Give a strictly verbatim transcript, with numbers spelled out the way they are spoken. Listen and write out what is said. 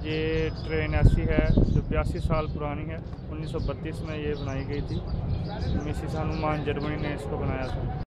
ये ट्रेन ऐसी है जो बयासी साल पुरानी है। उन्नीस सौ बत्तीस में ये बनाई गई थी। मिसिस हनुमान जर्मनी ने इसको बनाया था।